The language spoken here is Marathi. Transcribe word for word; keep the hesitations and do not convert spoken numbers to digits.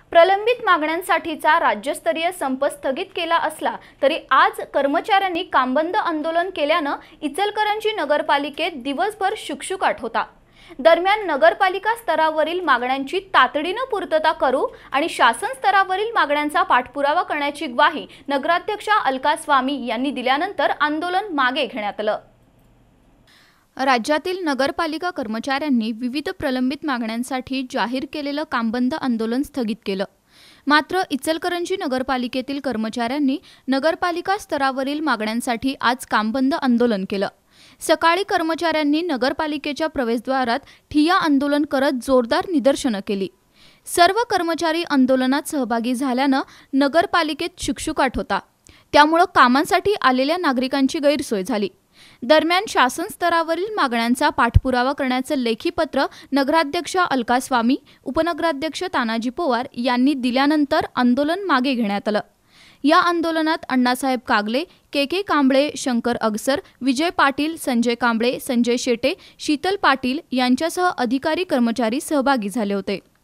प्रलंबित मागण्यांसाठीचा राज्यस्तरीय संप स्थगित केला असला तरी आज कर्मचाऱ्यांनी कामबंद आंदोलन केल्याने इचलकरंजी नगरपालिकेत दिवसभर शुकशुकाट होता। दरम्यान नगरपालिका स्तरावरील मागण्यांची तातडीने पूर्तता करू आणि शासन स्तरावरील मागण्यांचा पाठपुरावा करण्याची ग्वाही नगराध्यक्षा अलकास्वामी यांनी दिल्यानंतर आंदोलन मागे घेण्यात आलं। राज्यातील नगरपालिका कर्मचाऱ्यांनी विविध प्रलंबित मागण्यांसाठी जाहीर केलेलं कामबंद आंदोलन स्थगित केलं। मात्र इचलकरंजी नगरपालिकेतील कर्मचाऱ्यांनी नगरपालिका स्तरावरील मागण्यांसाठी आज कामबंद आंदोलन केलं। सकाळी कर्मचाऱ्यांनी नगरपालिकेच्या प्रवेशद्वारात ठिय्या आंदोलन करत जोरदार निदर्शनं केली। सर्व कर्मचारी आंदोलनात सहभागी झाल्यानं नगरपालिकेत शुकशुकाट होता, त्यामुळे कामांसाठी आलेल्या नागरिकांची गैरसोय झाली। दरम्यान शासन स्तरावरील मागण्यांचा पाठपुरावा करण्याचं लेखी पत्र नगराध्यक्षा अलकास्वामी, उपनगराध्यक्ष तानाजी पवार यांनी दिल्यानंतर आंदोलन मागे घेण्यात आलं। या आंदोलनात अण्णासाहेब कागले, के के कांबळे, शंकर अगसर, विजय पाटील, संजय कांबळे, संजय शेटे, शीतल पाटील यांच्यासह अधिकारी कर्मचारी सहभागी झाले होते।